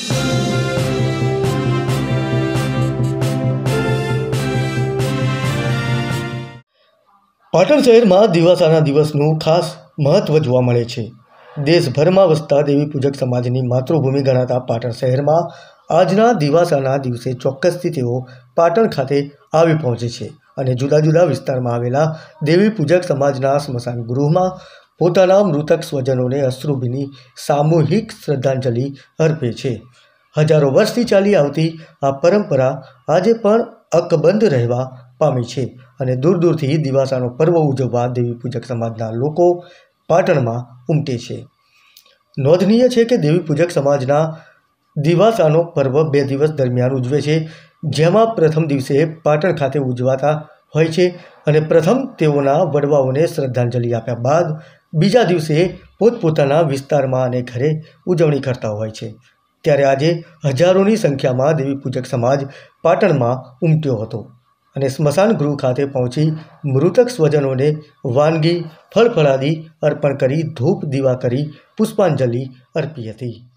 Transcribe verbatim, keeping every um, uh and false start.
પાટણ શહેરમાં દિવાસાના દિવસનું ખાસ મહત્વ જોવા મળે છે। દેશભરમાં વસતા દેવી પૂજક સમાજની માતૃભૂમિ ગણાતા પાટણ શહેરમાં આજના દિવાસાના દિવસે ચોક્કસથી તેઓ પાટણ ખાતે આવી પહોંચે છે અને જુદા જુદા વિસ્તારમાં આવેલા દેવી પૂજક સમાજના સ્મશાન ગૃહમાં પોતાના મૃતક સ્વજનોને અશ્રુભીની સામૂહિક શ્રદ્ધાંજલિ અર્પે છે। હજારો વર્ષથી ચાલી આવતી આ પરંપરા આજે પણ અકબંધ રહેવા પામી છે અને દૂર દૂરથી દિવાસાનો પર્વ ઉજવવા દેવી પૂજક સમાજના લોકો પાટણમાં ઉમટે છે। નોંધનીય છે કે દેવી પૂજક સમાજના દિવાસાનો પર્વ બે દિવસ દરમિયાન ઉજવે છે, જેમાં પ્રથમ દિવસે પાટણ ખાતે ઉજવાતા હોય છે અને પ્રથમ તેઓના વડવાઓને શ્રદ્ધાંજલિ આપ્યા બાદ બીજા દિવસે પોતપોતાના વિસ્તારમાં અને ઘરે ઉજવણી કરતા હોય છે। ત્યારે આજે હજારોની સંખ્યામાં દેવી પૂજક સમાજ પાટણમાં ઉમટ્યો હતો અને સ્મશાન ગૃહ ખાતે પહોંચી મૃતક સ્વજનોને વાનગી ફળફળાદી અર્પણ કરી ધૂપ દીવા કરી પુષ્પાંજલિ અર્પી હતી।